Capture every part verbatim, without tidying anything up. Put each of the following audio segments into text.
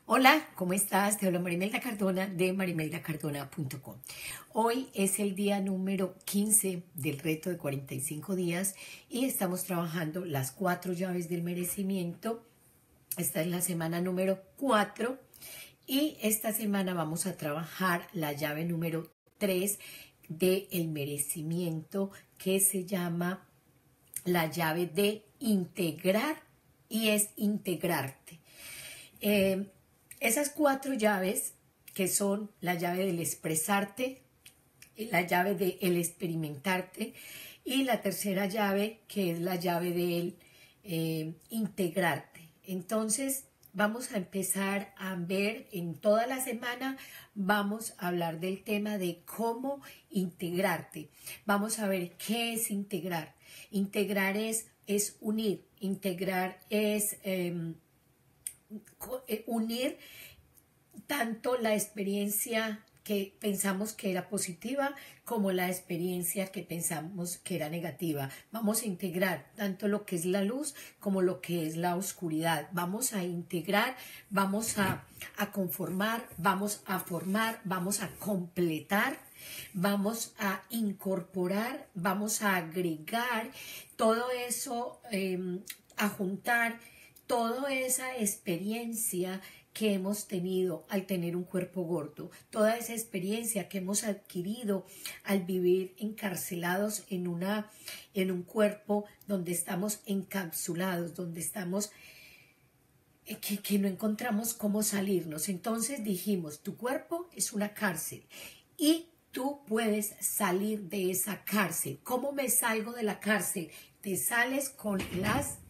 Hola, ¿cómo estás? Te hablo Marimelda Cardona de marimelda cardona punto com. Hoy es el día número quince del reto de cuarenta y cinco días y estamos trabajando las cuatro llaves del merecimiento. Esta es la semana número cuatro y esta semana vamos a trabajar la llave número tres del merecimiento, que se llama la llave de integrar, y es integrarte. Eh, Esas cuatro llaves, que son la llave del expresarte, la llave del experimentarte y la tercera llave, que es la llave del eh, integrarte. Entonces vamos a empezar a ver en toda la semana, vamos a hablar del tema de cómo integrarte. Vamos a ver qué es integrar. Integrar es, es unir, integrar es... Eh, unir tanto la experiencia que pensamos que era positiva como la experiencia que pensamos que era negativa. Vamos a integrar tanto lo que es la luz como lo que es la oscuridad. Vamos a integrar, vamos a, a conformar, vamos a formar, vamos a completar, vamos a incorporar, vamos a agregar todo eso, eh, a juntar toda esa experiencia que hemos tenido al tener un cuerpo gordo, toda esa experiencia que hemos adquirido al vivir encarcelados en, una, en un cuerpo donde estamos encapsulados, donde estamos, que, que no encontramos cómo salirnos. Entonces dijimos, tu cuerpo es una cárcel y tú puedes salir de esa cárcel. ¿Cómo me salgo de la cárcel? Te sales con las...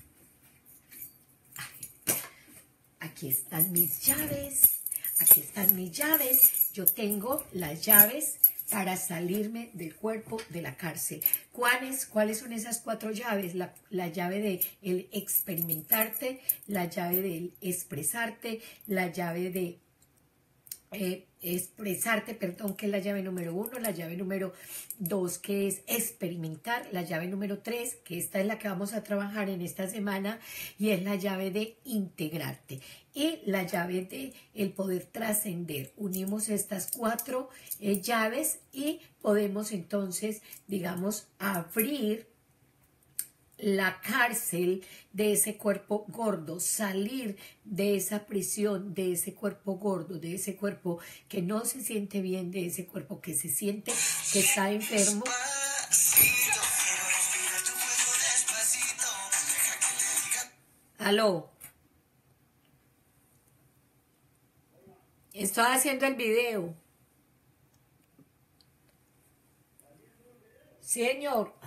Aquí están mis llaves, aquí están mis llaves. Yo tengo las llaves para salirme del cuerpo de la cárcel. ¿Cuáles, cuáles son esas cuatro llaves? La, la llave de el experimentarte, la llave del expresarte, la llave de eh, expresarte, perdón, que es la llave número uno, la llave número dos, que es experimentar, la llave número tres, que esta es la que vamos a trabajar en esta semana, y es la llave de integrarte, y la llave de el poder trascender. Unimos estas cuatro eh, llaves y podemos entonces, digamos, abrir la cárcel de ese cuerpo gordo, salir de esa prisión, de ese cuerpo gordo, de ese cuerpo que no se siente bien, de ese cuerpo que se siente que está enfermo. Aló. Estoy haciendo el video. Señor.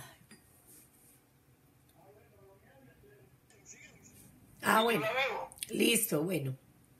Ah, bueno, listo, bueno.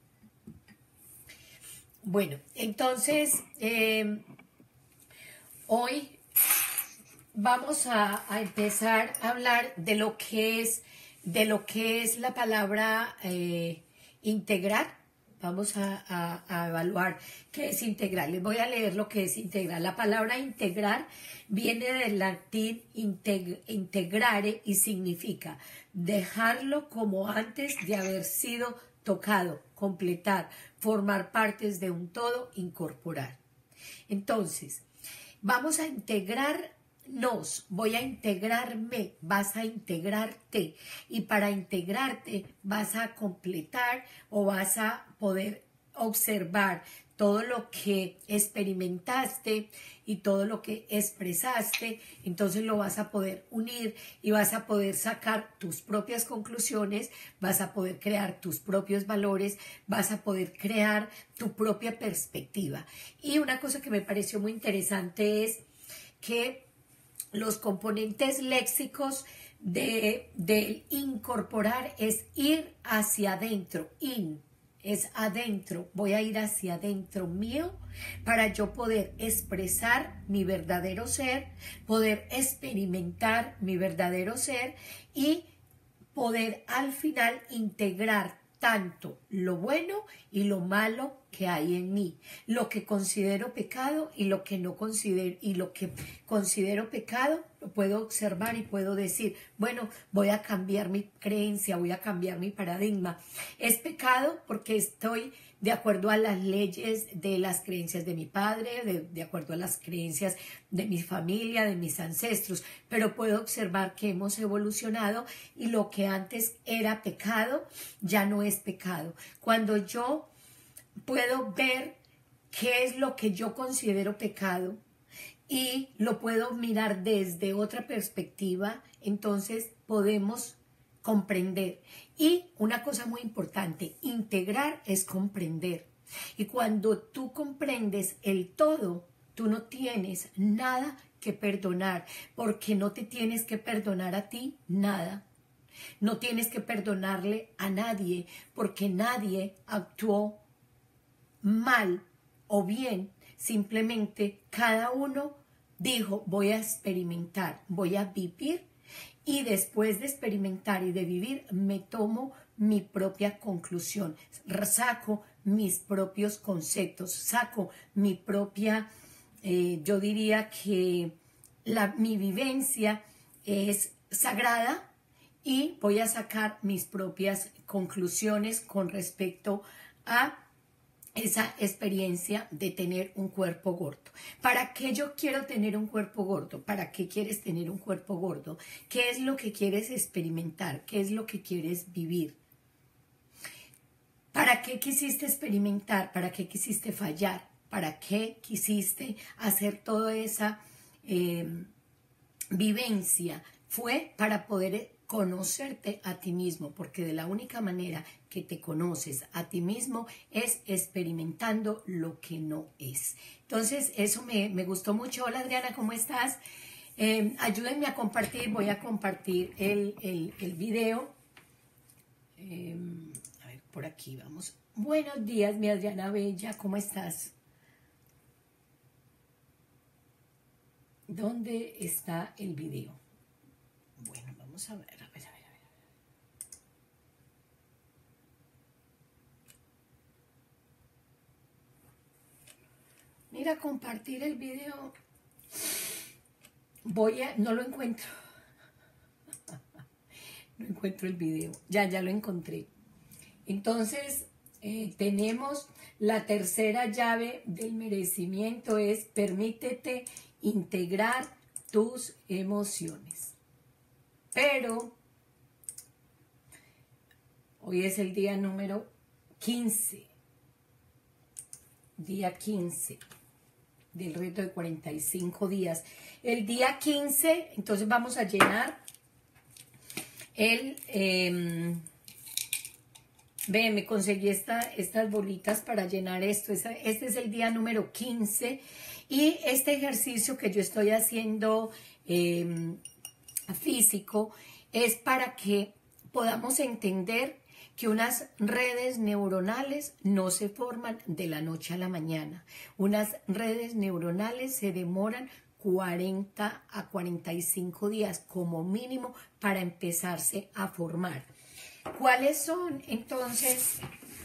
Bueno, entonces, eh, hoy vamos a, a empezar a hablar de lo que es, de lo que es la palabra eh, integrar. Vamos a, a, a evaluar qué es integrar. Les voy a leer lo que es integrar. La palabra integrar viene del latín integ integrare y significa dejarlo como antes de haber sido tocado, completar, formar partes de un todo, incorporar. Entonces, vamos a integrar. Nos, voy a integrarme, vas a integrarte, y para integrarte vas a completar o vas a poder observar todo lo que experimentaste y todo lo que expresaste. Entonces lo vas a poder unir y vas a poder sacar tus propias conclusiones, vas a poder crear tus propios valores, vas a poder crear tu propia perspectiva. Y una cosa que me pareció muy interesante es que los componentes léxicos de, de incorporar es ir hacia adentro, in, es adentro, voy a ir hacia adentro mío para yo poder expresar mi verdadero ser, poder experimentar mi verdadero ser y poder al final integrar tanto lo bueno y lo malo que hay en mí, lo que considero pecado y lo que no considero, y lo que considero pecado lo puedo observar y puedo decir, bueno, voy a cambiar mi creencia, voy a cambiar mi paradigma. Es pecado porque estoy de acuerdo a las leyes de las creencias de mi padre, de, de acuerdo a las creencias de mi familia, de mis ancestros, pero puedo observar que hemos evolucionado y lo que antes era pecado ya no es pecado. Cuando yo puedo ver qué es lo que yo considero pecado y lo puedo mirar desde otra perspectiva, entonces podemos comprender. Y una cosa muy importante, integrar es comprender. Y cuando tú comprendes el todo, tú no tienes nada que perdonar, porque no te tienes que perdonar a ti nada. No tienes que perdonarle a nadie, porque nadie actuó mal o bien, simplemente cada uno dijo, voy a experimentar, voy a vivir, y después de experimentar y de vivir me tomo mi propia conclusión, saco mis propios conceptos, saco mi propia, eh, yo diría que la, mi vivencia es sagrada y voy a sacar mis propias conclusiones con respecto a esa experiencia de tener un cuerpo gordo. ¿Para qué yo quiero tener un cuerpo gordo? ¿Para qué quieres tener un cuerpo gordo? ¿Qué es lo que quieres experimentar? ¿Qué es lo que quieres vivir? ¿Para qué quisiste experimentar? ¿Para qué quisiste fallar? ¿Para qué quisiste hacer toda esa eh, vivencia? Fue para poder conocerte a ti mismo, porque de la única manera que te conoces a ti mismo es experimentando lo que no es. Entonces, eso me, me gustó mucho. Hola Adriana, ¿cómo estás? Eh, ayúdenme a compartir, voy a compartir el, el, el video. Eh, a ver, por aquí vamos. Buenos días, mi Adriana Bella, ¿cómo estás? ¿Dónde está el video? Bueno, vamos a ver, a ver, a ver, a ver. Mira, compartir el video. Voy a, no lo encuentro. No encuentro el video. Ya, ya lo encontré. Entonces, eh, tenemos la tercera llave del merecimiento, es permítete integrar tus emociones. Pero hoy es el día número quince, día quince del reto de cuarenta y cinco días. El día quince, entonces vamos a llenar el... Eh, ve, me conseguí esta, estas bolitas para llenar esto. Este es el día número quince y este ejercicio que yo estoy haciendo... Eh, físico es para que podamos entender que unas redes neuronales no se forman de la noche a la mañana. Unas redes neuronales se demoran cuarenta a cuarenta y cinco días como mínimo para empezarse a formar. ¿Cuáles son entonces?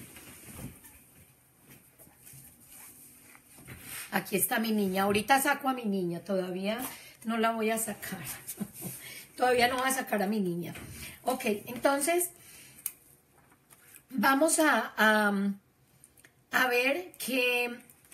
Aquí está mi niña. Ahorita saco a mi niña, todavía no la voy a sacar. Todavía no voy a sacar a mi niña. Ok, entonces vamos a, a, a ver que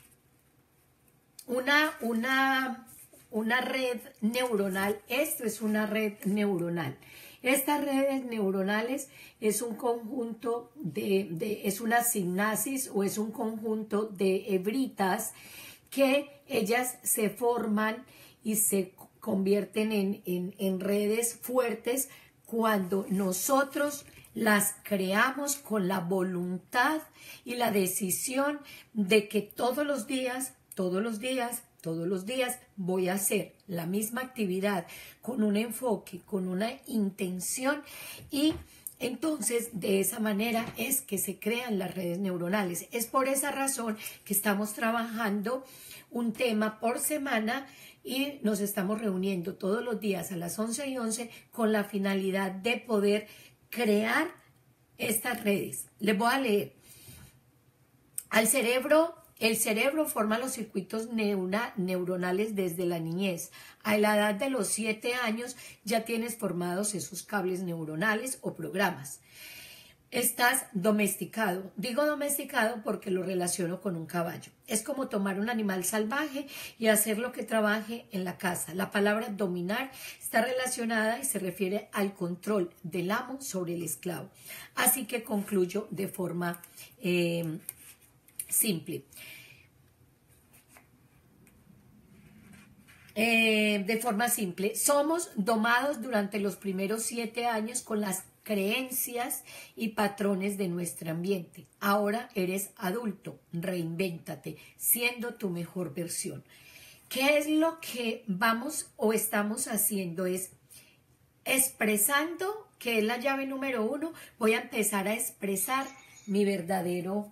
una, una, una red neuronal, esto es una red neuronal. Estas redes neuronales es un conjunto de, de, es una sinapsis o es un conjunto de hebritas que ellas se forman y se convierten en, en, en redes fuertes cuando nosotros las creamos con la voluntad y la decisión de que todos los días, todos los días, todos los días voy a hacer la misma actividad con un enfoque, con una intención y entonces de esa manera es que se crean las redes neuronales. Es por esa razón que estamos trabajando un tema por semana y nos estamos reuniendo todos los días a las once y once con la finalidad de poder crear estas redes. Les voy a leer. Al cerebro, el cerebro forma los circuitos neura, neuronales desde la niñez. A la edad de los siete años ya tienes formados esos cables neuronales o programas. Estás domesticado. Digo domesticado porque lo relaciono con un caballo. Es como tomar un animal salvaje y hacer lo que trabaje en la casa. La palabra dominar está relacionada y se refiere al control del amo sobre el esclavo. Así que concluyo de forma eh, simple. Eh, de forma simple, somos domados durante los primeros siete años con las creencias y patrones de nuestro ambiente. Ahora eres adulto, reinvéntate, siendo tu mejor versión. ¿Qué es lo que vamos o estamos haciendo? Es expresando, que es la llave número uno. Voy a empezar a expresar mi verdadero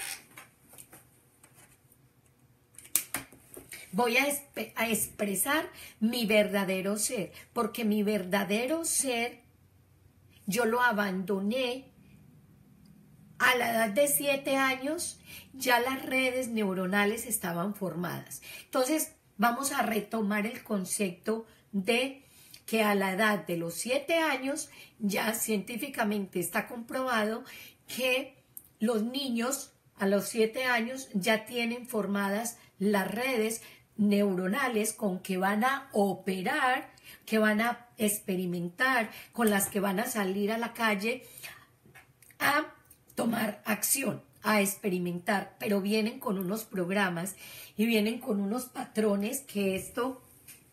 Voy a, a expresar mi verdadero ser, porque mi verdadero ser yo lo abandoné a la edad de siete años, ya las redes neuronales estaban formadas. Entonces, vamos a retomar el concepto de que a la edad de los siete años ya científicamente está comprobado que los niños a los siete años ya tienen formadas las redes neuronales con que van a operar, que van a experimentar, con las que van a salir a la calle a tomar acción, a experimentar, pero vienen con unos programas y vienen con unos patrones que esto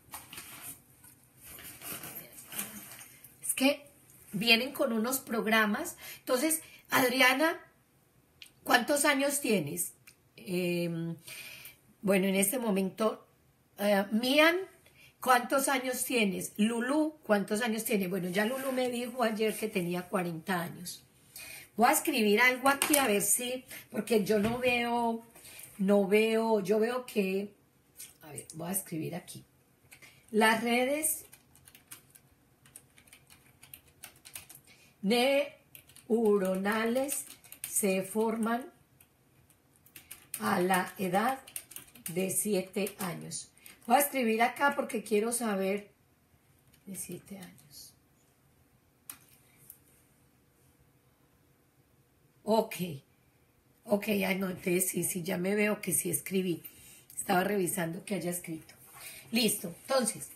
es que vienen con unos programas. Entonces, Adriana, ¿cuántos años tienes? Eh, bueno, en este momento, uh, Mian, ¿cuántos años tienes? Lulu, ¿cuántos años tiene? Bueno, ya Lulu me dijo ayer que tenía cuarenta años. Voy a escribir algo aquí a ver si, porque yo no veo, no veo, yo veo que, a ver, voy a escribir aquí. Las redes neuronales se forman a la edad de siete años. Voy a escribir acá porque quiero saber de siete años. Ok, ok, anoté, sí, sí, ya me veo que sí escribí. Estaba revisando que haya escrito. Listo, entonces,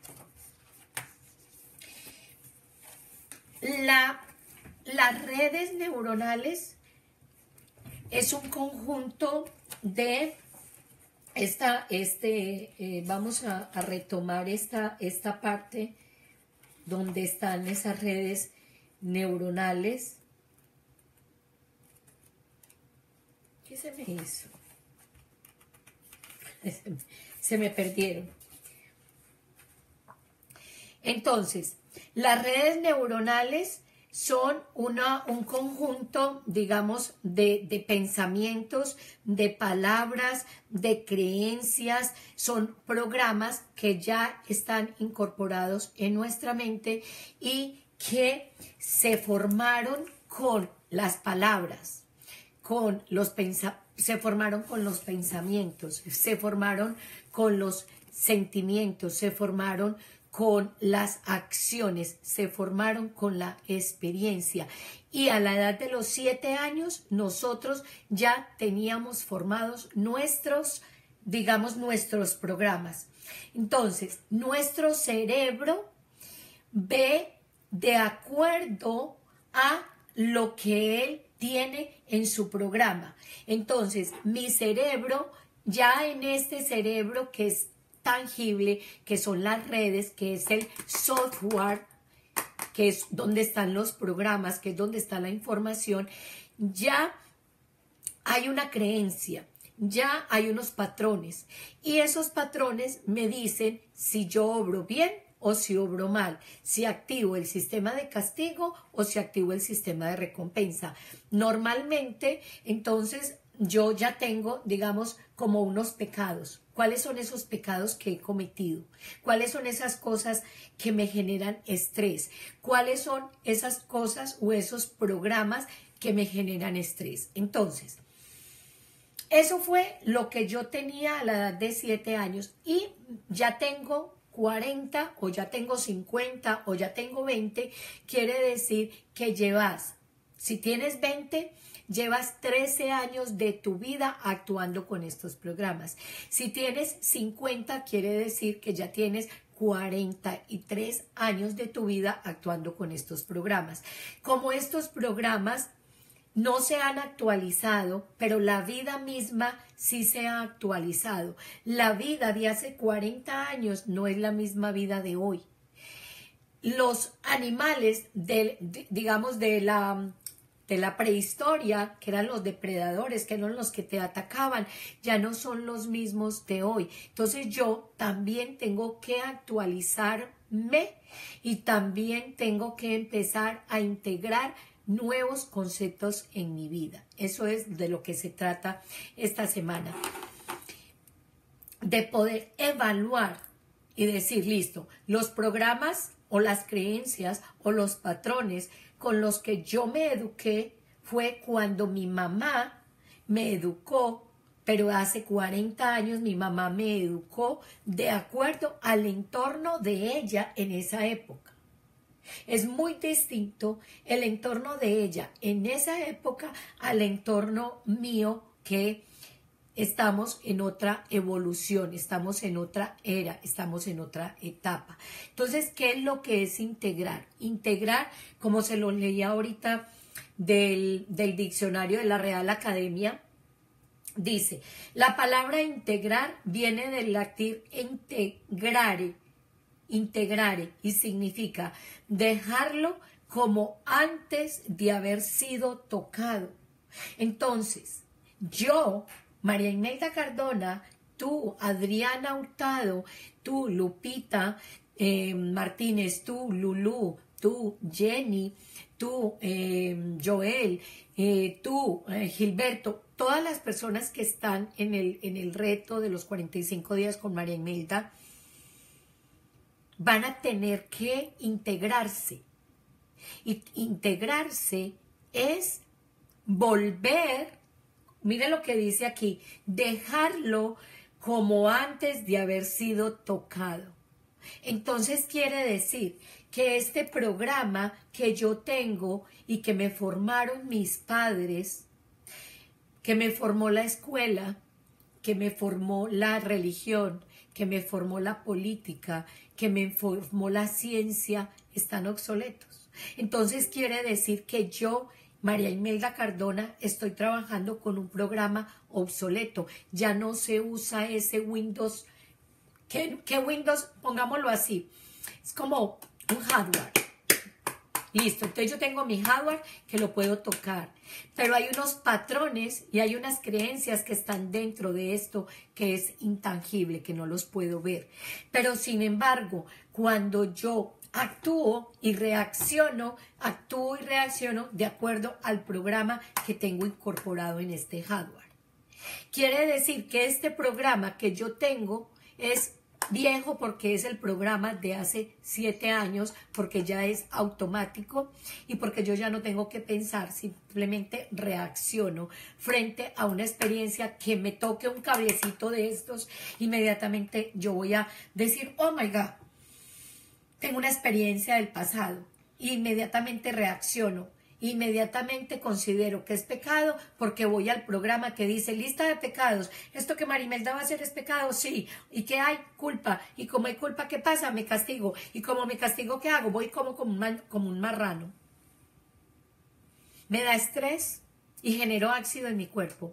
la, las redes neuronales es un conjunto de esta, este, eh, vamos a, a retomar esta, esta parte donde están esas redes neuronales. ¿Qué se me hizo? Se me perdieron. Entonces, las redes neuronales son una, un conjunto, digamos, de, de pensamientos, de palabras, de creencias, son programas que ya están incorporados en nuestra mente y que se formaron con las palabras, con los pensa- se formaron con los pensamientos, se formaron con los sentimientos, se formaron con las acciones, se formaron con la experiencia. Y a la edad de los siete años, nosotros ya teníamos formados nuestros, digamos, nuestros programas. Entonces, nuestro cerebro ve de acuerdo a lo que él tiene en su programa. Entonces, mi cerebro, ya en este cerebro que es tangible, que son las redes, que es el software, que es donde están los programas, que es donde está la información, ya hay una creencia, ya hay unos patrones y esos patrones me dicen si yo obro bien o si obro mal, si activo el sistema de castigo o si activo el sistema de recompensa. Normalmente, entonces, yo ya tengo, digamos, como unos pecados. ¿Cuáles son esos pecados que he cometido? ¿Cuáles son esas cosas que me generan estrés? ¿Cuáles son esas cosas o esos programas que me generan estrés? Entonces, eso fue lo que yo tenía a la edad de siete años y ya tengo cuarenta o ya tengo cincuenta o ya tengo veinte, quiere decir que llevas, si tienes veinte, llevas trece años de tu vida actuando con estos programas. Si tienes cincuenta, quiere decir que ya tienes cuarenta y tres años de tu vida actuando con estos programas. Como estos programas no se han actualizado, pero la vida misma sí se ha actualizado. La vida de hace cuarenta años no es la misma vida de hoy. Los animales, del, de, digamos, de la, de la prehistoria, que eran los depredadores, que eran los que te atacaban, ya no son los mismos de hoy. Entonces yo también tengo que actualizarme y también tengo que empezar a integrar nuevos conceptos en mi vida. Eso es de lo que se trata esta semana. De poder evaluar y decir, listo, los programas o las creencias o los patrones con los que yo me eduqué fue cuando mi mamá me educó, pero hace cuarenta años mi mamá me educó de acuerdo al entorno de ella en esa época. Es muy distinto el entorno de ella en esa época al entorno mío, que estamos en otra evolución, estamos en otra era, estamos en otra etapa. Entonces, ¿qué es lo que es integrar? Integrar, como se lo leía ahorita del, del diccionario de la Real Academia, dice, la palabra integrar viene del latín integrare, integrare, y significa dejarlo como antes de haber sido tocado. Entonces, yo, María Imelda Cardona, tú, Adriana Hurtado, tú, Lupita eh, Martínez, tú, Lulú, tú, Jenny, tú, eh, Joel, eh, tú, eh, Gilberto, todas las personas que están en el, en el reto de los cuarenta y cinco días con María Imelda, van a tener que integrarse. Y integrarse es volver, mire lo que dice aquí, dejarlo como antes de haber sido tocado. Entonces quiere decir que este programa que yo tengo y que me formaron mis padres, que me formó la escuela, que me formó la religión, que me formó la política, que me formó la ciencia, están obsoletos. Entonces quiere decir que yo, María Imelda Cardona, estoy trabajando con un programa obsoleto. Ya no se usa ese Windows. ¿Qué, qué Windows? Pongámoslo así. Es como un hardware. Listo, entonces yo tengo mi hardware que lo puedo tocar, pero hay unos patrones y hay unas creencias que están dentro de esto que es intangible, que no los puedo ver. Pero sin embargo, cuando yo actúo y reacciono, actúo y reacciono de acuerdo al programa que tengo incorporado en este hardware. Quiere decir que este programa que yo tengo es viejo porque es el programa de hace siete años, porque ya es automático y porque yo ya no tengo que pensar, simplemente reacciono frente a una experiencia que me toque un cablecito de estos, inmediatamente yo voy a decir, oh my God, tengo una experiencia del pasado, inmediatamente reacciono. Inmediatamente considero que es pecado porque voy al programa que dice lista de pecados. ¿Esto que María Imelda va a hacer es pecado? Sí. ¿Y qué hay? Culpa. ¿Y como hay culpa, qué pasa? Me castigo. ¿Y como me castigo, qué hago? Voy como, como, un, man, como un marrano. Me da estrés y genero ácido en mi cuerpo.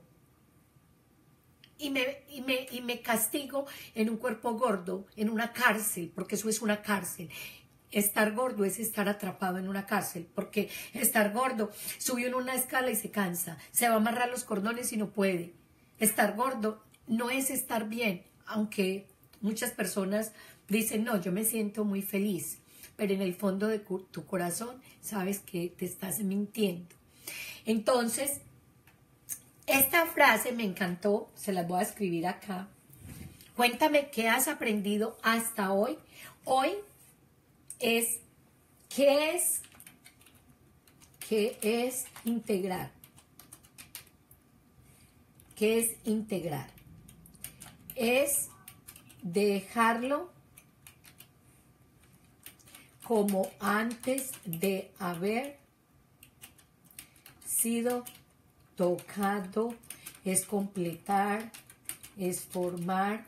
Y me, y, me, y me castigo en un cuerpo gordo, en una cárcel, porque eso es una cárcel. Estar gordo es estar atrapado en una cárcel, porque estar gordo sube en una escala y se cansa, se va a amarrar los cordones y no puede. Estar gordo no es estar bien, aunque muchas personas dicen, no, yo me siento muy feliz, pero en el fondo de tu corazón sabes que te estás mintiendo. Entonces, esta frase me encantó, se las voy a escribir acá. Cuéntame qué has aprendido hasta hoy. Hoy es, ¿qué es? ¿Qué es integrar? ¿qué es integrar? Es dejarlo como antes de haber sido tocado, es completar, es formar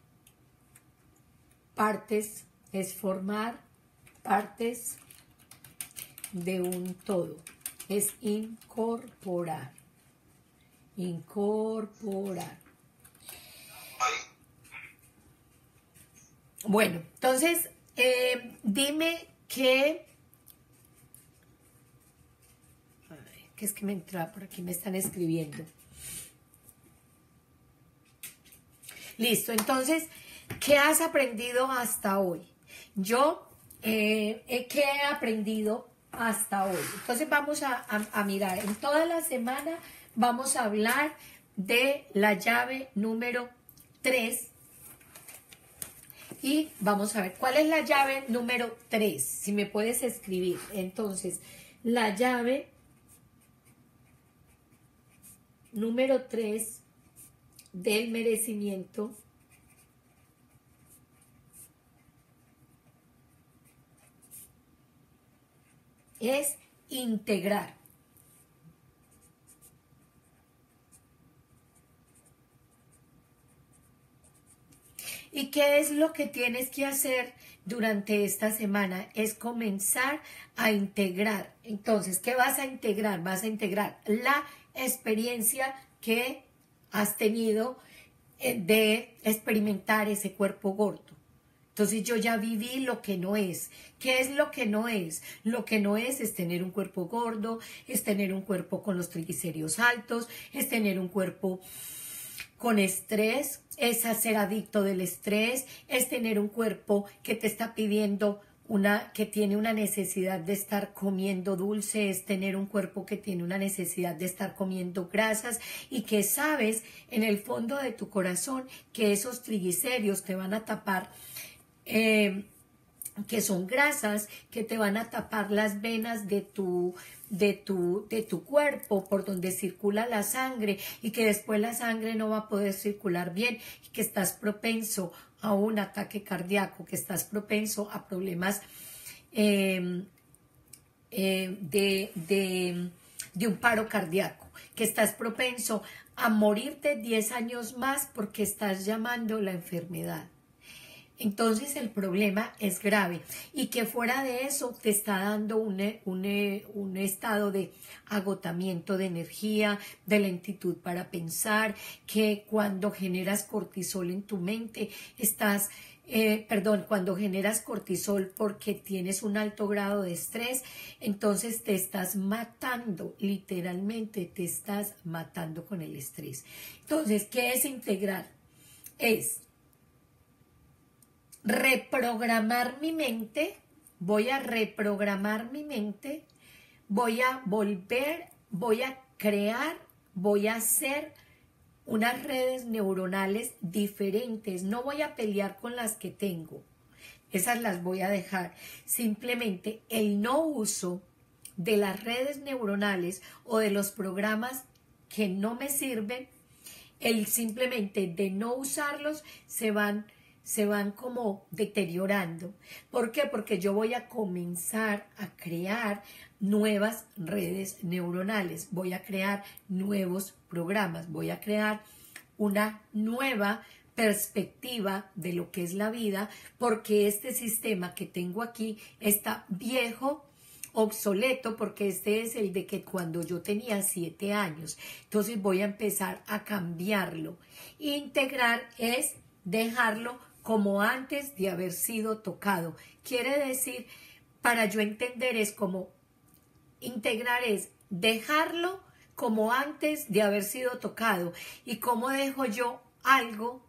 partes, es formar partes de un todo, es incorporar, incorporar. Bueno, entonces, eh, dime que, ay, que es que me entra por aquí, me están escribiendo. Listo, entonces, ¿qué has aprendido hasta hoy? Yo, eh, ¿qué he aprendido hasta hoy? Entonces vamos a, a, a mirar, en toda la semana vamos a hablar de la llave número tres. Y vamos a ver, ¿cuál es la llave número tres? Si me puedes escribir. Entonces, la llave número tres del merecimiento es integrar. ¿Y qué es lo que tienes que hacer durante esta semana? Es comenzar a integrar. Entonces, ¿qué vas a integrar? Vas a integrar la experiencia que has tenido de experimentar ese cuerpo gordo. Entonces yo ya viví lo que no es. ¿Qué es lo que no es? Lo que no es es tener un cuerpo gordo, es tener un cuerpo con los triglicéridos altos, es tener un cuerpo con estrés, es ser adicto del estrés, es tener un cuerpo que te está pidiendo una, que tiene una necesidad de estar comiendo dulce, es tener un cuerpo que tiene una necesidad de estar comiendo grasas y que sabes en el fondo de tu corazón que esos triglicéridos te van a tapar, eh, que son grasas que te van a tapar las venas de tu de tu, de tu cuerpo por donde circula la sangre y que después la sangre no va a poder circular bien y que estás propenso a un ataque cardíaco, que estás propenso a problemas eh, eh, de, de, de un paro cardíaco, que estás propenso a morirte diez años más porque estás llamando la enfermedad. Entonces el problema es grave y que fuera de eso te está dando un, un, un estado de agotamiento de energía, de lentitud para pensar, que cuando generas cortisol en tu mente estás, eh, perdón, cuando generas cortisol porque tienes un alto grado de estrés, entonces te estás matando, literalmente te estás matando con el estrés. Entonces, ¿qué es integrar? Es reprogramar mi mente, voy a reprogramar mi mente, voy a volver, voy a crear, voy a hacer unas redes neuronales diferentes, no voy a pelear con las que tengo, esas las voy a dejar, simplemente el no uso de las redes neuronales o de los programas que no me sirven, el simplemente de no usarlos se van se van como deteriorando. ¿Por qué? Porque yo voy a comenzar a crear nuevas redes neuronales, voy a crear nuevos programas, voy a crear una nueva perspectiva de lo que es la vida, porque este sistema que tengo aquí está viejo, obsoleto, porque este es el de que cuando yo tenía siete años. Entonces voy a empezar a cambiarlo. Integrar es dejarlo como antes de haber sido tocado. Quiere decir, para yo entender, es como integrar es dejarlo como antes de haber sido tocado. ¿Y cómo dejo yo algo?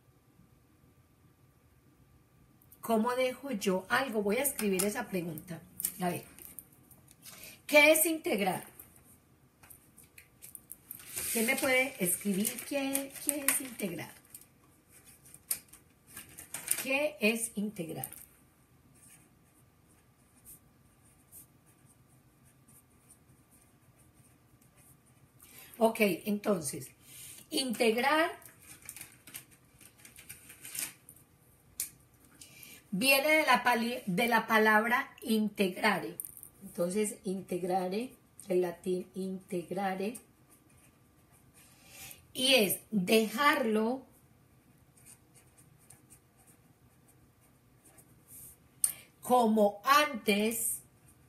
¿Cómo dejo yo algo? Voy a escribir esa pregunta. A ver, ¿qué es integrar? ¿Quién me puede escribir qué, qué es integrar? ¿Qué es integrar? Ok, entonces, Integrar viene de la, pali- de la palabra integrare. Entonces, integrare, el latín integrare, y es dejarlo como antes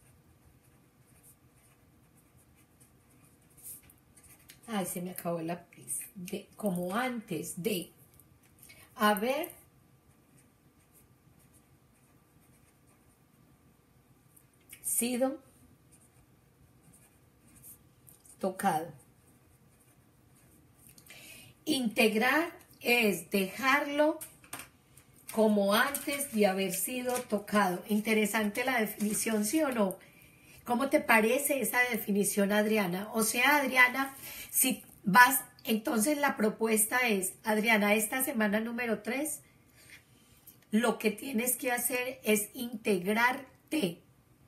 ay, se me acabó el lápiz, de, como antes de haber sido tocado. Integrar es dejarlo como antes de haber sido tocado. Interesante la definición, ¿sí o no? ¿Cómo te parece esa definición, Adriana? O sea, Adriana, si vas, entonces la propuesta es, Adriana, esta semana número tres, lo que tienes que hacer es integrarte.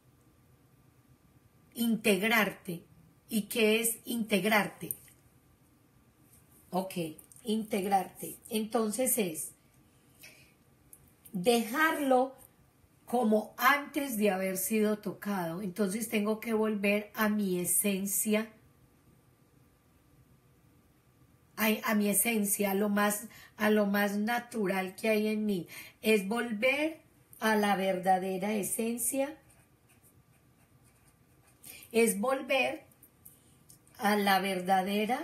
Integrarte. ¿Y qué es integrarte? Ok, integrarte. Entonces es dejarlo como antes de haber sido tocado. Entonces tengo que volver a mi esencia, a, a mi esencia, a lo más, a lo más natural que hay en mí. Es volver a la verdadera esencia. Es volver a la verdadera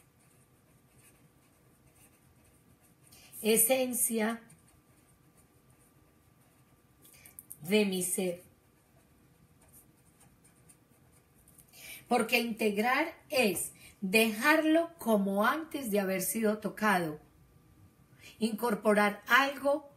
esencia de mi ser. Porque integrar es dejarlo como antes de haber sido tocado. Incorporar algo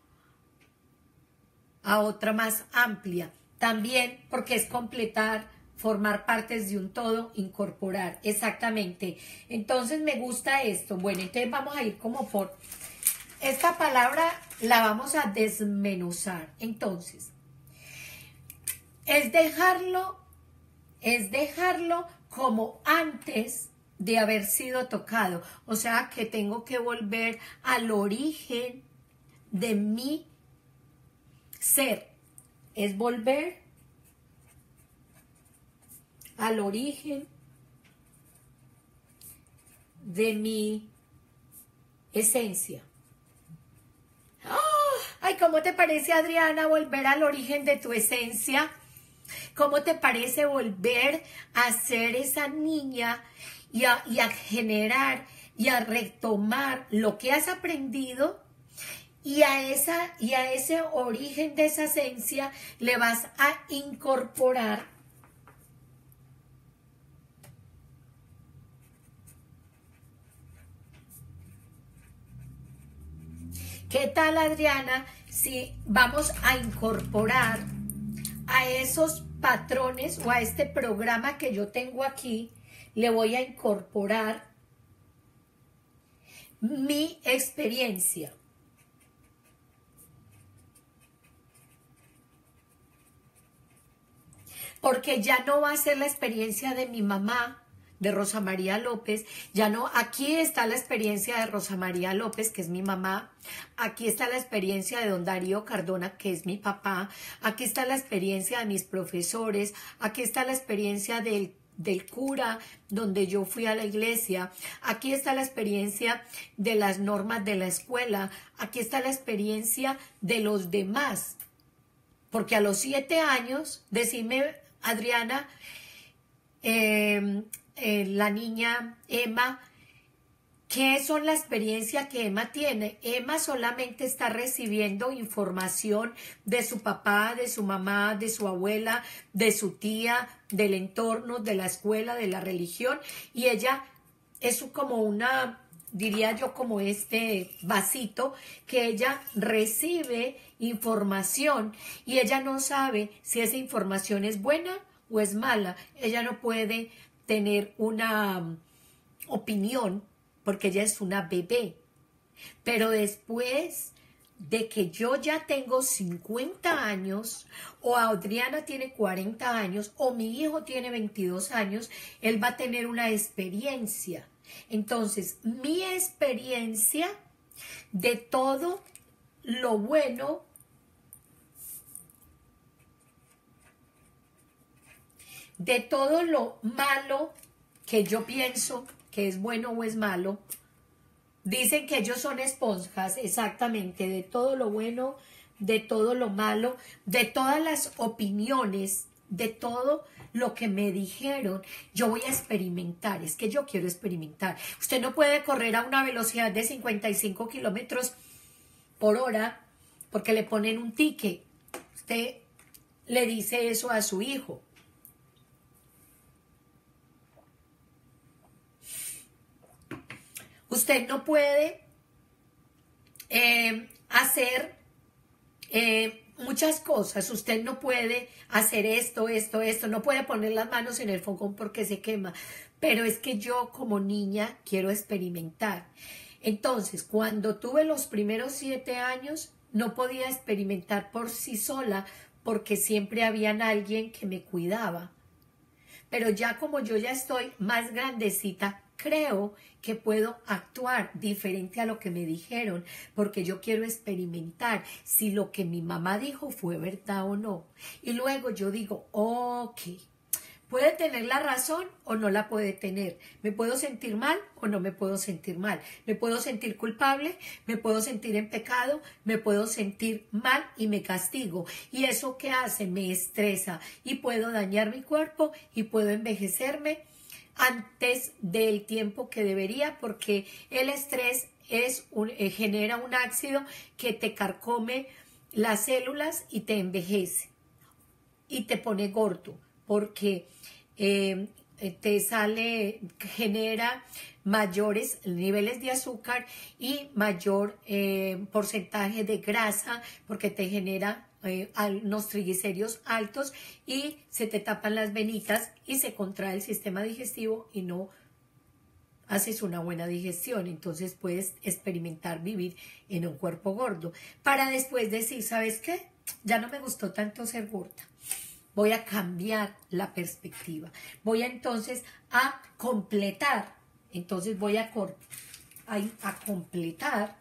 a otra más amplia. También porque es completar, formar partes de un todo, incorporar. Exactamente. Entonces me gusta esto. Bueno, entonces vamos a ir como por... Esta palabra la vamos a desmenuzar. Entonces, es dejarlo, es dejarlo como antes de haber sido tocado. O sea, que tengo que volver al origen de mi ser. Es volver al origen de mi esencia. Ay, ¿cómo te parece, Adriana, volver al origen de tu esencia? ¿Cómo te parece volver a ser esa niña y a, y a generar y a retomar lo que has aprendido? Y a, esa, y a ese origen de esa esencia le vas a incorporar ¿qué tal, Adriana, si vamos a incorporar a esos patrones o a este programa que yo tengo aquí, le voy a incorporar mi experiencia? Porque ya no va a ser la experiencia de mi mamá, de Rosa María López, ya no, aquí está la experiencia de Rosa María López, que es mi mamá, aquí está la experiencia de don Darío Cardona, que es mi papá, aquí está la experiencia de mis profesores, aquí está la experiencia del, del cura donde yo fui a la iglesia, aquí está la experiencia de las normas de la escuela, aquí está la experiencia de los demás, porque a los siete años, decime, Adriana, eh, eh, la niña Emma, ¿qué son la experiencia que Emma tiene? Emma solamente está recibiendo información de su papá, de su mamá, de su abuela, de su tía, del entorno, de la escuela, de la religión, y ella es como una, diría yo, como este vasito que ella recibe información y ella no sabe si esa información es buena o es mala. Ella no puede tener una opinión porque ella es una bebé. Pero después de que yo ya tengo cincuenta años, o Adriana tiene cuarenta años, o mi hijo tiene veintidós años, él va a tener una experiencia. Entonces, mi experiencia de todo lo bueno de todo lo malo que yo pienso que es bueno o es malo. Dicen que ellos son esponjas, exactamente, de todo lo bueno, de todo lo malo, de todas las opiniones, de todo lo que me dijeron, yo voy a experimentar. Es que yo quiero experimentar. Usted no puede correr a una velocidad de cincuenta y cinco kilómetros por hora porque le ponen un ticket. Usted le dice eso a su hijo. Usted no puede eh, hacer eh, muchas cosas. Usted no puede hacer esto, esto, esto. No puede poner las manos en el fogón porque se quema. Pero es que yo como niña quiero experimentar. Entonces, cuando tuve los primeros siete años, no podía experimentar por sí sola porque siempre había alguien que me cuidaba. Pero ya como yo ya estoy más grandecita, creo que puedo actuar diferente a lo que me dijeron, porque yo quiero experimentar si lo que mi mamá dijo fue verdad o no. Y luego yo digo, ok, puede tener la razón o no la puede tener. ¿Me puedo sentir mal o no me puedo sentir mal? ¿Me puedo sentir culpable? ¿Me puedo sentir en pecado? ¿Me puedo sentir mal y me castigo? ¿Y eso qué hace? Me estresa y puedo dañar mi cuerpo y puedo envejecerme antes del tiempo que debería, porque el estrés es un, eh, genera un ácido que te carcome las células y te envejece y te pone gordo, porque eh, te sale, genera mayores niveles de azúcar y mayor eh, porcentaje de grasa, porque te genera Eh, unos triglicéridos altos y se te tapan las venitas y se contrae el sistema digestivo y no haces una buena digestión. Entonces puedes experimentar vivir en un cuerpo gordo para después decir, ¿sabes qué? Ya no me gustó tanto ser gorda. Voy a cambiar la perspectiva. Voy a, entonces a completar. Entonces voy a, a, a completar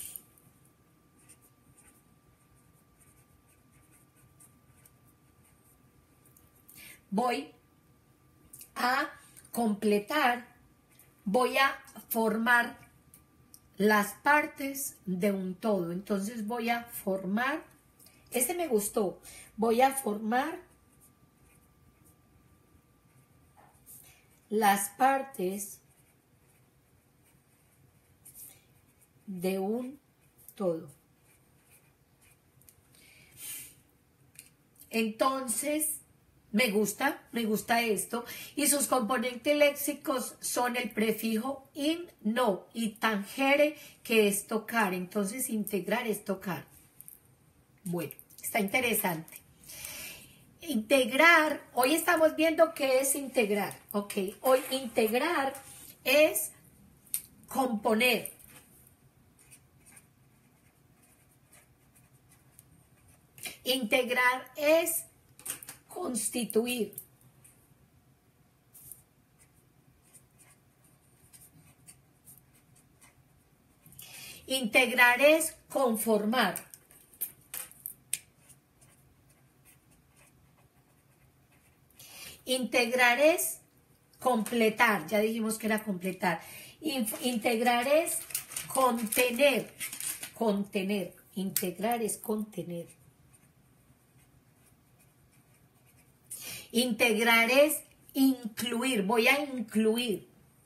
voy a completar, voy a formar las partes de un todo. Entonces voy a formar, este me gustó, voy a formar las partes de un todo. Entonces, me gusta, me gusta esto. Y sus componentes léxicos son el prefijo in, no, y tangere, que es tocar. Entonces, integrar es tocar. Bueno, está interesante. Integrar, hoy estamos viendo qué es integrar. Ok, hoy integrar es componer. Integrar es constituir. Integrar es conformar. Integrar es completar. Ya dijimos que era completar. Integrar es contener. Contener. Integrar es contener. Integrar es incluir. Voy a incluir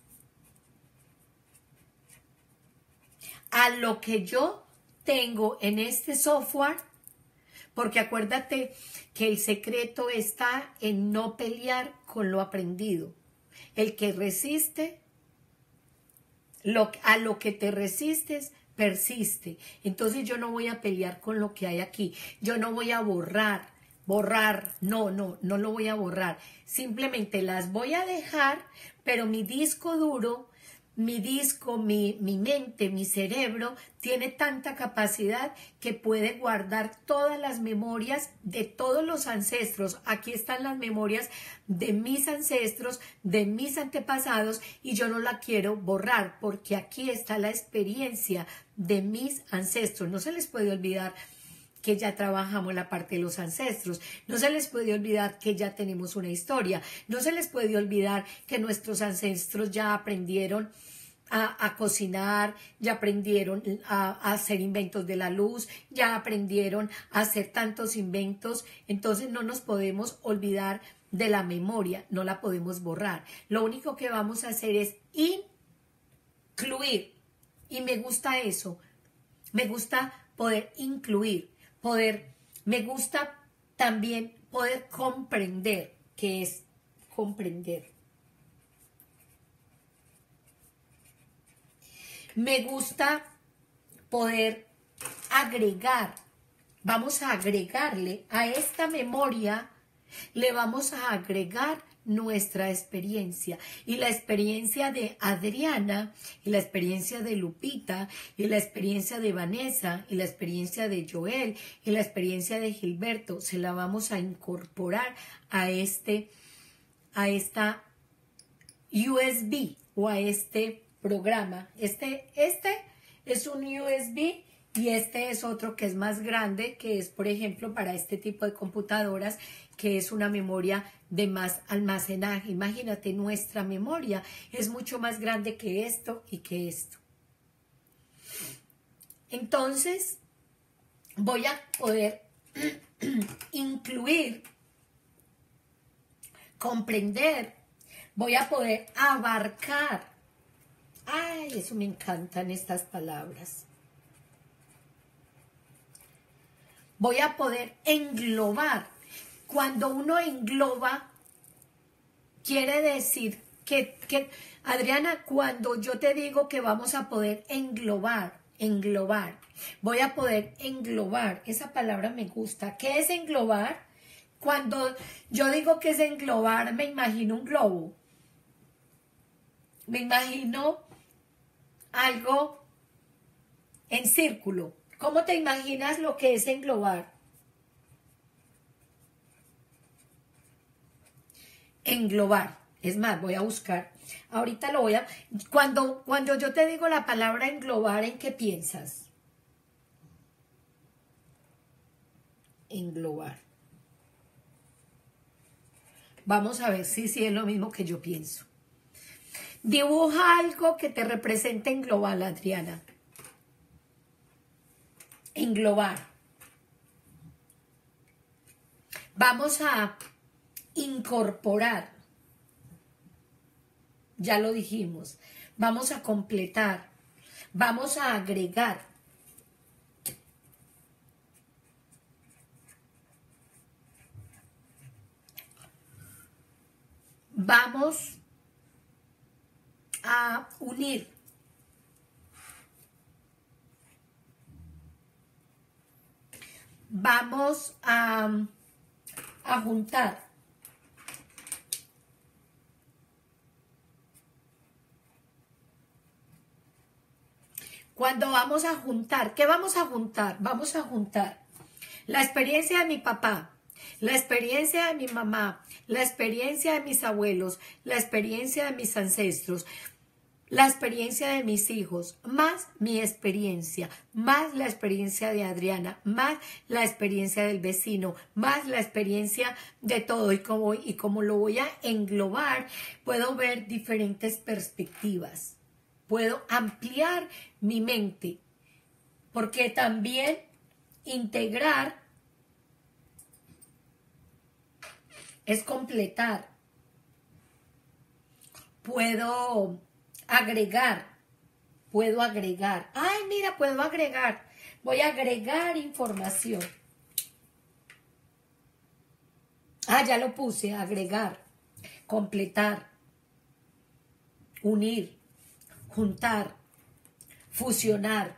a lo que yo tengo en este software, porque acuérdate que el secreto está en no pelear con lo aprendido. El que resiste, lo, a lo que te resistes, persiste. Entonces yo no voy a pelear con lo que hay aquí. Yo no voy a borrar. Borrar, no, no, no lo voy a borrar. Simplemente las voy a dejar, pero mi disco duro mi disco, mi, mi mente, mi cerebro tiene tanta capacidad que puede guardar todas las memorias de todos los ancestros. Aquí están las memorias de mis ancestros, de mis antepasados, y yo no la quiero borrar porque aquí está la experiencia de mis ancestros. No se les puede olvidar que ya trabajamos la parte de los ancestros, no se les puede olvidar que ya tenemos una historia, no se les puede olvidar que nuestros ancestros ya aprendieron a, a cocinar, ya aprendieron a, a hacer inventos de la luz, ya aprendieron a hacer tantos inventos. Entonces no nos podemos olvidar de la memoria, no la podemos borrar. Lo único que vamos a hacer es incluir, y me gusta eso, me gusta poder incluir. Poder, me gusta también poder comprender, ¿qué es comprender? Me gusta poder agregar, vamos a agregarle a esta memoria, le vamos a agregar nuestra experiencia, y la experiencia de Adriana, y la experiencia de Lupita, y la experiencia de Vanessa, y la experiencia de Joel, y la experiencia de Gilberto, se la vamos a incorporar a este, a esta U S B o a este programa. Este, este es un U S B y este es otro que es más grande, que es, por ejemplo, para este tipo de computadoras, que es una memoria de más almacenaje. Imagínate, nuestra memoria es mucho más grande que esto y que esto. Entonces, voy a poder incluir, comprender, voy a poder abarcar. Ay, eso me encantan estas palabras. Voy a poder englobar. Cuando uno engloba, quiere decir que, que, Adriana, cuando yo te digo que vamos a poder englobar, englobar, voy a poder englobar, esa palabra me gusta. ¿Qué es englobar? Cuando yo digo que es englobar, me imagino un globo. Me imagino algo en círculo. ¿Cómo te imaginas lo que es englobar? Englobar. Es más, voy a buscar. Ahorita lo voy a... Cuando, cuando yo te digo la palabra englobar, ¿en qué piensas? Englobar. Vamos a ver si, si es lo mismo que yo pienso. Dibuja algo que te represente en global, Adriana. Englobar. Vamos a incorporar. Ya lo dijimos. Vamos a completar. Vamos a agregar. Vamos a unir. Vamos a, a juntar. Cuando vamos a juntar, ¿qué vamos a juntar? Vamos a juntar la experiencia de mi papá, la experiencia de mi mamá, la experiencia de mis abuelos, la experiencia de mis ancestros, la experiencia de mis hijos, más mi experiencia, más la experiencia de Adriana, más la experiencia del vecino, más la experiencia de todo. Y como, y como lo voy a englobar, puedo ver diferentes perspectivas. Puedo ampliar mi mente, porque también integrar es completar. Puedo agregar, puedo agregar. Ay, mira, puedo agregar. Voy a agregar información. Ah, ya lo puse, agregar, completar, unir, juntar, fusionar.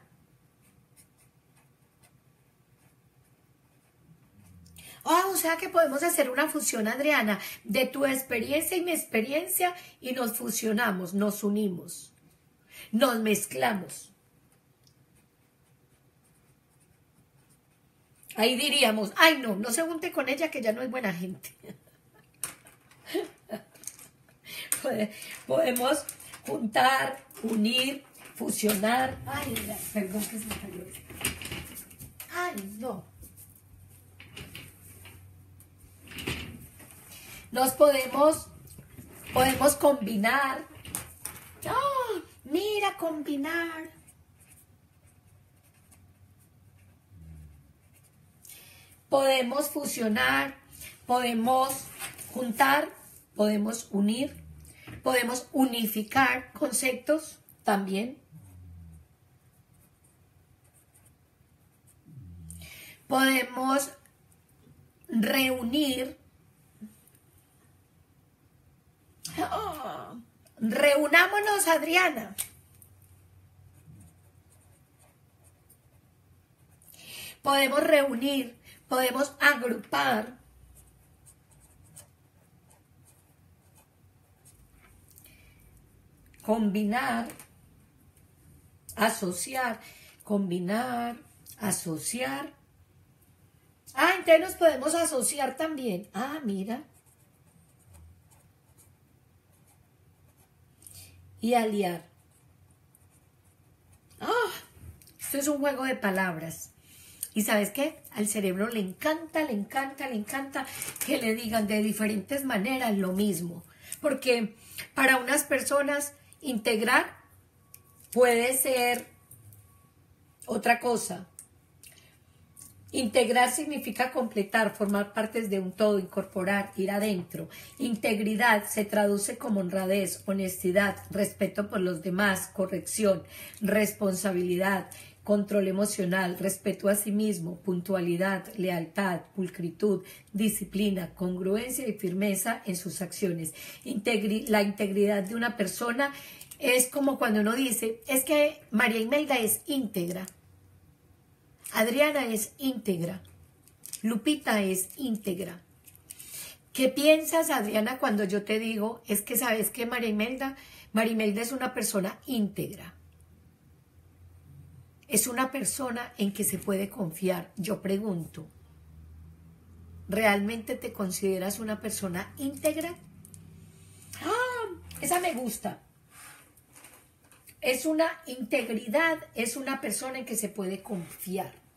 Oh, o sea que podemos hacer una fusión, Adriana, de tu experiencia y mi experiencia, y nos fusionamos, nos unimos. nos mezclamos. Ahí diríamos, ay no, no se junte con ella que ya no es buena gente. Podemos juntar, unir, fusionar. Ay, perdón que se me cayó. Ay, no. Nos podemos, podemos combinar. ¡Oh, mira, combinar! Podemos fusionar, podemos juntar, podemos unir, podemos unificar conceptos también. Podemos reunir. Oh, reunámonos, Adriana. Podemos reunir, podemos agrupar. Combinar, asociar, combinar, asociar. Ah, entonces nos podemos asociar también. Ah, mira. Y aliar. Ah, esto es un juego de palabras. ¿Y sabes qué? Al cerebro le encanta, le encanta, le encanta que le digan de diferentes maneras lo mismo. Porque para unas personas integrar puede ser otra cosa. Integrar significa completar, formar partes de un todo, incorporar, ir adentro. Integridad se traduce como honradez, honestidad, respeto por los demás, corrección, responsabilidad, control emocional, respeto a sí mismo, puntualidad, lealtad, pulcritud, disciplina, congruencia y firmeza en sus acciones. Integri- la integridad de una persona es como cuando uno dice, es que María Imelda es íntegra. Adriana es íntegra, Lupita es íntegra. ¿Qué piensas, Adriana, cuando yo te digo, es que sabes que María Imelda, María Imelda es una persona íntegra? Es una persona en que se puede confiar. Yo pregunto, ¿realmente te consideras una persona íntegra? ¡Ah! Esa me gusta. Es una integridad, es una persona en que se puede confiar.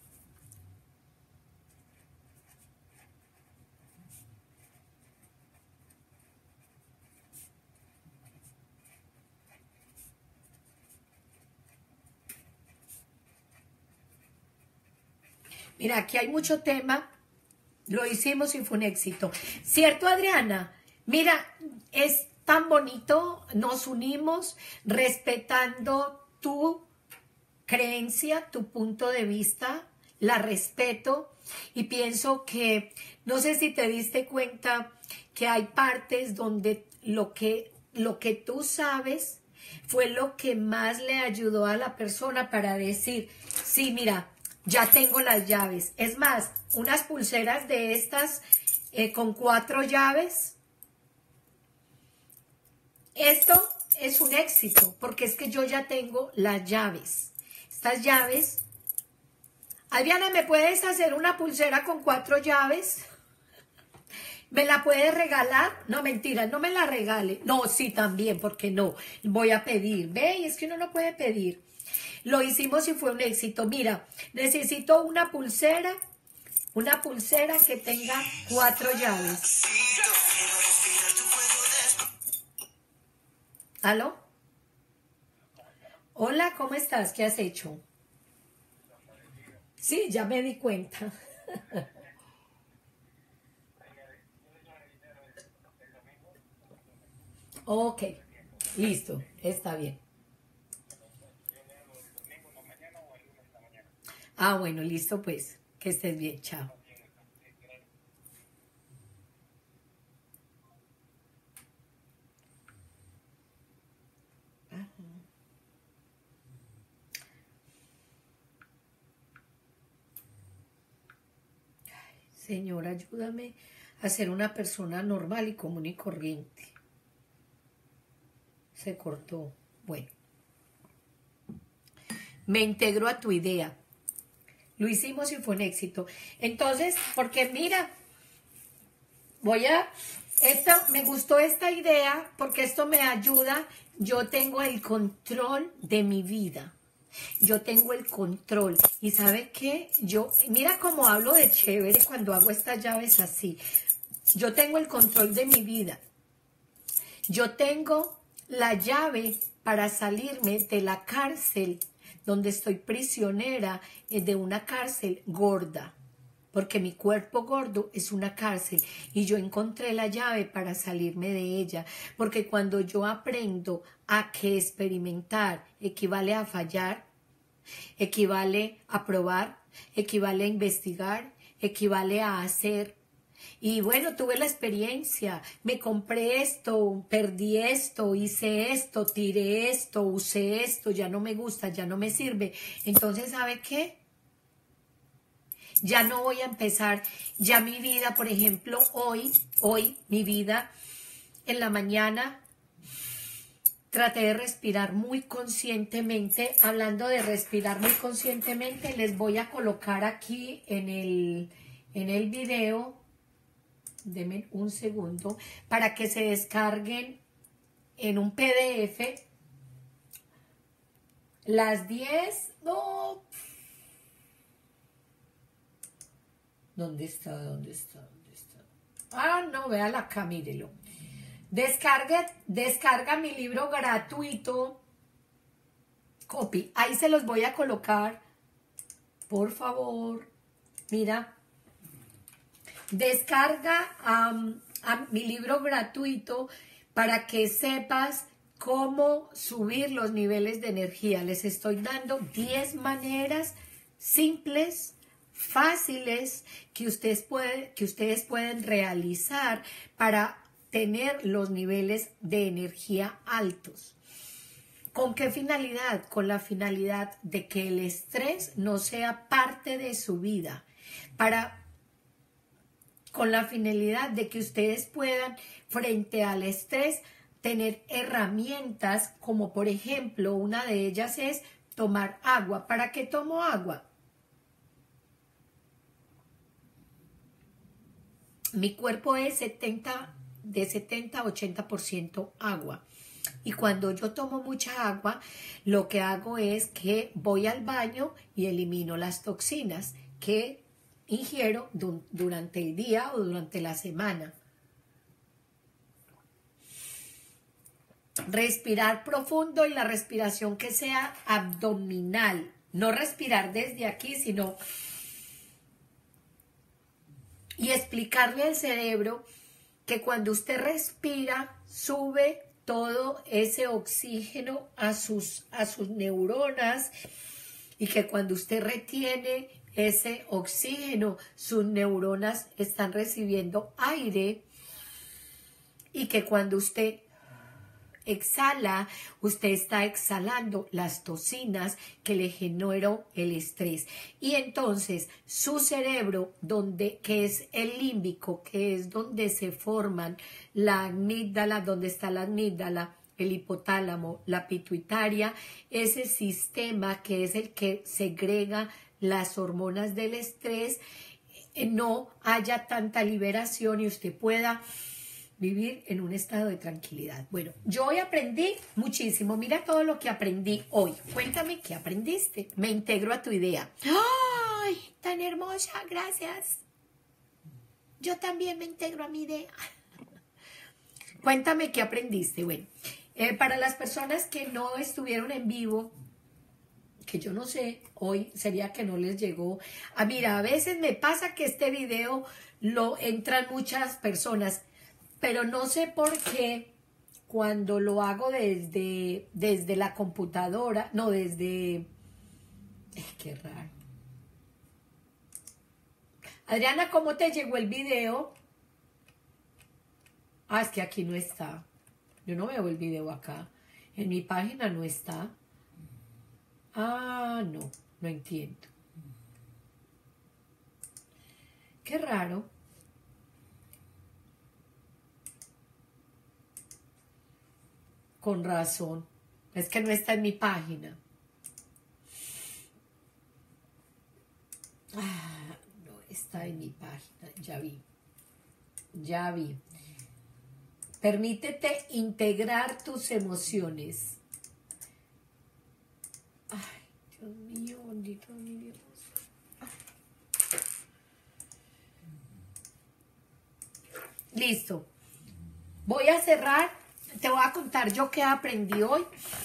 Mira, aquí hay mucho tema, lo hicimos y fue un éxito. ¿Cierto, Adriana? Mira, es tan bonito, nos unimos respetando tu creencia, tu punto de vista, la respeto y pienso que, no sé si te diste cuenta que hay partes donde lo que, lo que tú sabes fue lo que más le ayudó a la persona para decir, sí, mira, ya tengo las llaves. Es más, unas pulseras de estas eh, con cuatro llaves. Esto es un éxito, porque es que yo ya tengo las llaves. Estas llaves. Adriana, ¿me puedes hacer una pulsera con cuatro llaves? ¿Me la puedes regalar? No, mentira, no me la regale. No, sí, también, porque no. Voy a pedir. Ve, y es que uno no puede pedir. Lo hicimos y fue un éxito. Mira, necesito una pulsera, una pulsera que tenga cuatro llaves. ¿Aló? Hola, ¿cómo estás? ¿Qué has hecho? Sí, ya me di cuenta. Ok, listo, está bien. Ah, bueno, listo pues. Que estés bien, chao. Señor, ayúdame a ser una persona normal y común y corriente. Se cortó. Bueno. Me integro a tu idea. Lo hicimos y fue un éxito. Entonces, porque mira, voy a... Esto, me gustó esta idea porque esto me ayuda. Yo tengo el control de mi vida. Yo tengo el control. ¿Y sabe qué? Yo, mira cómo hablo de chévere cuando hago estas llaves así. Yo tengo el control de mi vida. Yo tengo la llave para salirme de la cárcel donde estoy prisionera de una cárcel gorda. Porque mi cuerpo gordo es una cárcel y yo encontré la llave para salirme de ella. Porque cuando yo aprendo a que experimentar equivale a fallar, equivale a probar, equivale a investigar, equivale a hacer. Y bueno, tuve la experiencia, me compré esto, perdí esto, hice esto, tiré esto, usé esto, ya no me gusta, ya no me sirve. Entonces, ¿sabe qué? Ya no voy a empezar, ya mi vida, por ejemplo, hoy, hoy, mi vida, en la mañana, traté de respirar muy conscientemente. Hablando de respirar muy conscientemente, les voy a colocar aquí en el, en el video, denme un segundo, para que se descarguen en un P D F las diez, no... ¿Dónde está? ¿Dónde está? ¿Dónde está? Ah, no, véala acá, mírelo. Descarga, descarga mi libro gratuito. Copy. Ahí se los voy a colocar. Por favor. Mira. Descarga um, a mi libro gratuito para que sepas cómo subir los niveles de energía. Les estoy dando diez maneras simples, fáciles que ustedes pueden, que ustedes pueden realizar para tener los niveles de energía altos. ¿Con qué finalidad? Con la finalidad de que el estrés no sea parte de su vida, para, con la finalidad de que ustedes puedan, frente al estrés, tener herramientas como, por ejemplo, una de ellas es tomar agua. ¿Para qué tomo agua? Mi cuerpo es setenta, de setenta a ochenta por ciento agua. Y cuando yo tomo mucha agua, lo que hago es que voy al baño y elimino las toxinas que ingiero du- durante el día o durante la semana. Respirar profundo y la respiración que sea abdominal. No respirar desde aquí, sino... Y explicarle al cerebro que cuando usted respira, sube todo ese oxígeno a sus, a sus neuronas, y que cuando usted retiene ese oxígeno, sus neuronas están recibiendo aire, y que cuando usted exhala, usted está exhalando las toxinas que le generó el estrés. Y entonces su cerebro, donde, que es el límbico, que es donde se forman la amígdala, donde está la amígdala, el hipotálamo, la pituitaria, ese sistema que es el que segrega las hormonas del estrés, eh, no haya tanta liberación y usted pueda vivir en un estado de tranquilidad. Bueno, yo hoy aprendí muchísimo. Mira todo lo que aprendí hoy. Cuéntame qué aprendiste. Me integro a tu idea. ¡Ay, tan hermosa! Gracias. Yo también me integro a mi idea. Cuéntame qué aprendiste. Bueno, eh, para las personas que no estuvieron en vivo, que yo no sé, hoy sería que no les llegó. Ah, mira, a veces me pasa que este video lo entran muchas personas, pero no sé por qué cuando lo hago desde, desde la computadora, no, desde... Es que raro. Adriana, ¿cómo te llegó el video? Ah, es que aquí no está. Yo no veo el video acá. En mi página no está. Ah, no, no entiendo. Qué raro. Con razón. Es que no está en mi página. Ah, no, está en mi página, ya vi, ya vi. Permítete integrar tus emociones. Ay, Dios mío, bendito mi Dios. Listo. Voy a cerrar. Te voy a contar yo qué aprendí hoy.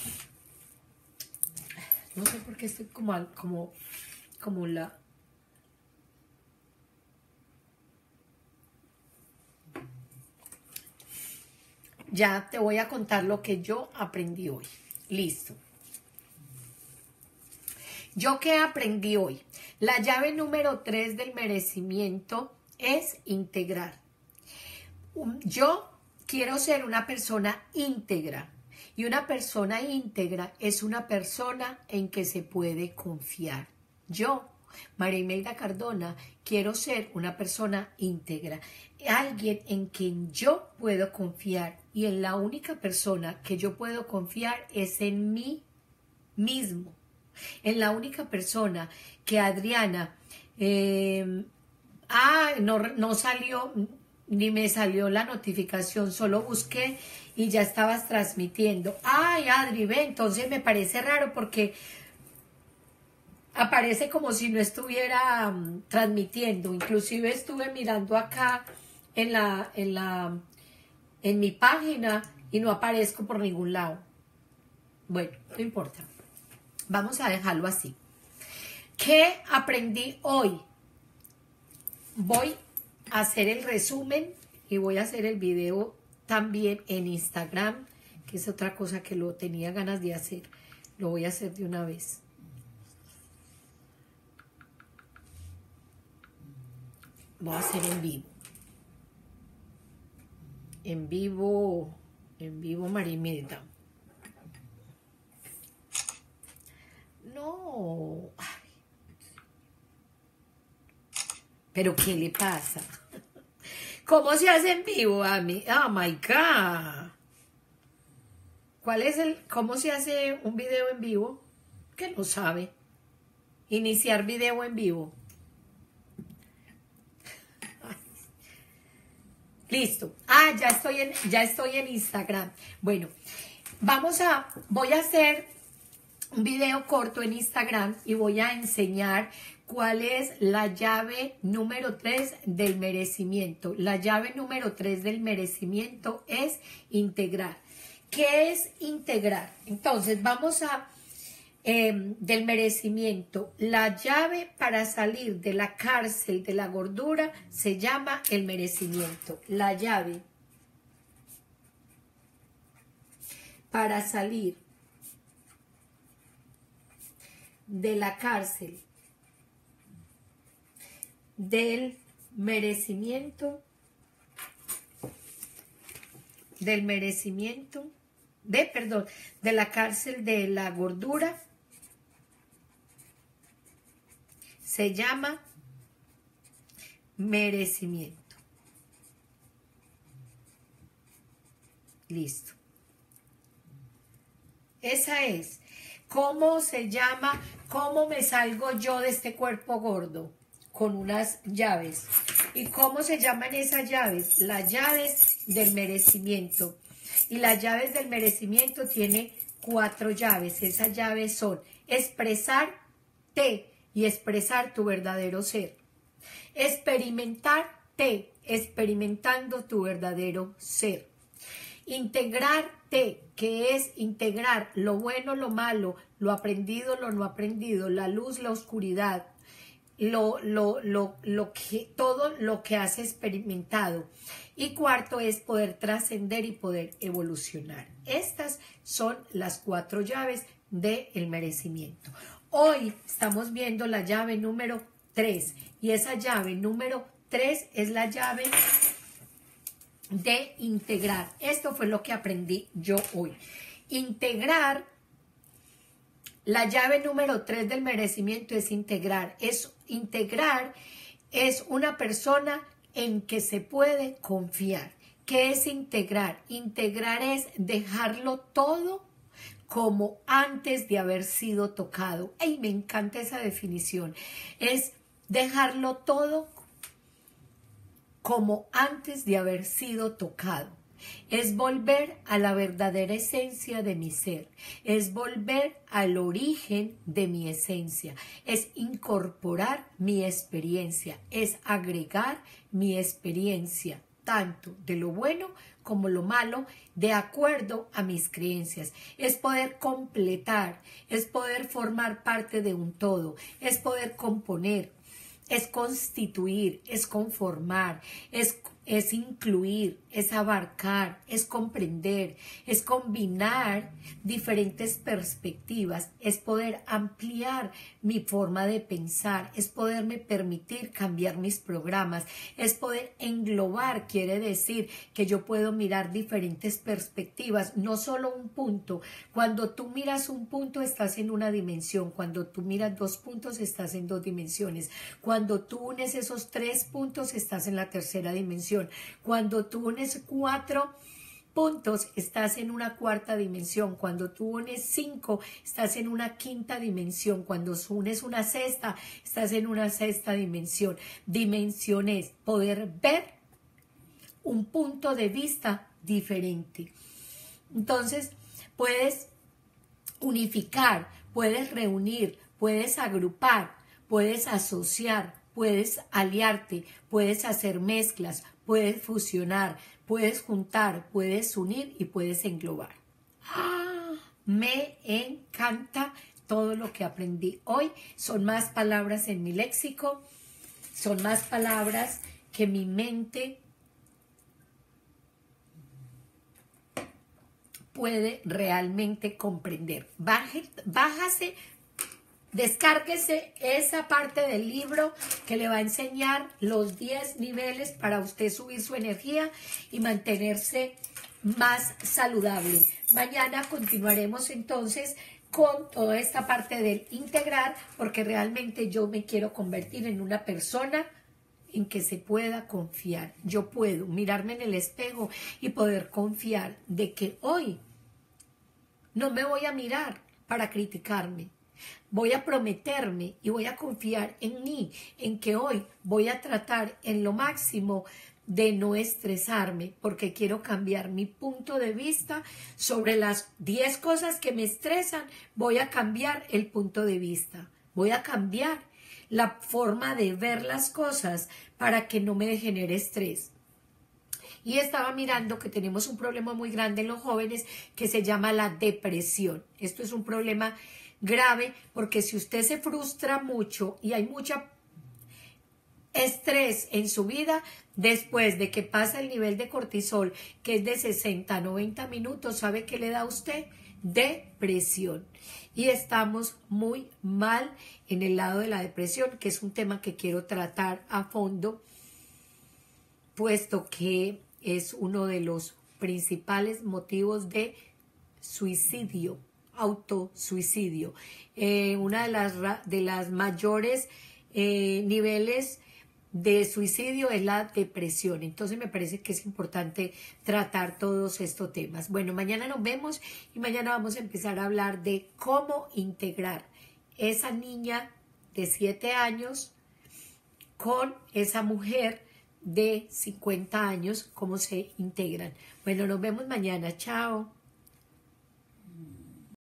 No sé por qué estoy como, como, como la... Ya te voy a contar lo que yo aprendí hoy. Listo. ¿Yo qué aprendí hoy? La llave número tres del merecimiento es integrar. Yo quiero ser una persona íntegra. Y una persona íntegra es una persona en que se puede confiar. Yo, María Imelda Cardona, quiero ser una persona íntegra. Alguien en quien yo puedo confiar. Y en la única persona que yo puedo confiar es en mí mismo. En la única persona que Adriana, eh, ah, no, no salió, ni me salió la notificación, solo busqué y ya estabas transmitiendo. Ay, Adri, ve, entonces me parece raro porque aparece como si no estuviera um, transmitiendo. Inclusive estuve mirando acá en la, en la, en mi página y no aparezco por ningún lado. Bueno, no importa. Vamos a dejarlo así. ¿Qué aprendí hoy? Voy a hacer el resumen y voy a hacer el video también en Instagram, que es otra cosa que lo tenía ganas de hacer. Lo voy a hacer de una vez. Voy a hacer en vivo. En vivo, en vivo María Imelda. No. Ay. ¿Pero qué le pasa? ¿Cómo se hace en vivo a mí? Oh my God. ¿Cuál es el, cómo se hace un video en vivo? Que no sabe. Iniciar video en vivo. Listo. Ah, ya estoy en, ya estoy en Instagram. Bueno, vamos a, voy a hacer un video corto en Instagram y voy a enseñar cuál es la llave número tres del merecimiento. La llave número tres del merecimiento es integrar. ¿Qué es integrar? Entonces vamos a, eh, del merecimiento, la llave para salir de la cárcel de la gordura se llama el merecimiento. La llave para salir de la cárcel del merecimiento, del merecimiento, de, perdón, de la cárcel de la gordura, se llama merecimiento. Listo. Esa es. ¿Cómo se llama? ¿Cómo me salgo yo de este cuerpo gordo? Con unas llaves. ¿Y cómo se llaman esas llaves? Las llaves del merecimiento. Y las llaves del merecimiento tiene cuatro llaves. Esas llaves son expresarte y expresar tu verdadero ser. Experimentarte, experimentando tu verdadero ser. Integrarte, que es integrar lo bueno, lo malo, lo aprendido, lo no aprendido, la luz, la oscuridad, lo, lo, lo, lo que, todo lo que has experimentado. Y cuarto es poder trascender y poder evolucionar. Estas son las cuatro llaves del merecimiento. Hoy estamos viendo la llave número tres y esa llave número tres es la llave de integrar. Esto fue lo que aprendí yo hoy. Integrar, la llave número tres del merecimiento es integrar. Es integrar es una persona en que se puede confiar. ¿Qué es integrar? Integrar es dejarlo todo como antes de haber sido tocado. ¡Ay, me encanta esa definición! Es dejarlo todo como antes de haber sido tocado. Es volver a la verdadera esencia de mi ser, es volver al origen de mi esencia, es incorporar mi experiencia, es agregar mi experiencia, tanto de lo bueno como lo malo, de acuerdo a mis creencias. Es poder completar, es poder formar parte de un todo, es poder componer, es constituir, es conformar, es, es incluir, es abarcar, es comprender, es combinar diferentes perspectivas, es poder ampliar mi forma de pensar, es poderme permitir cambiar mis programas, es poder englobar, quiere decir que yo puedo mirar diferentes perspectivas, no solo un punto. Cuando tú miras un punto estás en una dimensión, cuando tú miras dos puntos estás en dos dimensiones, cuando tú unes esos tres puntos estás en la tercera dimensión, cuando tú unes cuatro puntos estás en una cuarta dimensión, cuando tú unes cinco estás en una quinta dimensión, cuando unes una sexta estás en una sexta dimensión. Dimensión es poder ver un punto de vista diferente. Entonces puedes unificar, puedes reunir, puedes agrupar, puedes asociar, puedes aliarte, puedes hacer mezclas, puedes fusionar, puedes juntar, puedes unir y puedes englobar. ¡Ah! Me encanta todo lo que aprendí hoy. Son más palabras en mi léxico, son más palabras que mi mente puede realmente comprender. Baje, bájase, descárguese esa parte del libro que le va a enseñar los diez niveles para usted subir su energía y mantenerse más saludable. Mañana continuaremos entonces con toda esta parte del integrar, porque realmente yo me quiero convertir en una persona en que se pueda confiar. Yo puedo mirarme en el espejo y poder confiar de que hoy no me voy a mirar para criticarme. Voy a prometerme y voy a confiar en mí, en que hoy voy a tratar en lo máximo de no estresarme, porque quiero cambiar mi punto de vista sobre las diez cosas que me estresan. Voy a cambiar el punto de vista, voy a cambiar la forma de ver las cosas para que no me genere estrés. Y estaba mirando que tenemos un problema muy grande en los jóvenes que se llama la depresión. Esto es un problema grave porque si usted se frustra mucho y hay mucho estrés en su vida, después de que pasa el nivel de cortisol, que es de sesenta a noventa minutos, ¿sabe qué le da a usted? Depresión. Y estamos muy mal en el lado de la depresión, que es un tema que quiero tratar a fondo, puesto que es uno de los principales motivos de suicidio, autosuicidio. Eh, una de las, de las mayores eh, niveles de suicidio es la depresión. Entonces me parece que es importante tratar todos estos temas. Bueno, mañana nos vemos y mañana vamos a empezar a hablar de cómo integrar esa niña de siete años con esa mujer de cincuenta años, cómo se integran. Bueno, nos vemos mañana. Chao.